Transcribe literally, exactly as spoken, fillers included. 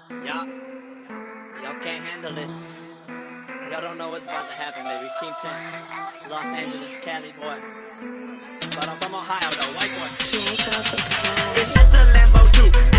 Y'all, y'all can't handle this. Y'all don't know what's about to happen, baby. Team ten, Los Angeles, Cali boy. But I'm from Ohio, though, white boy. It's just the Lambo too.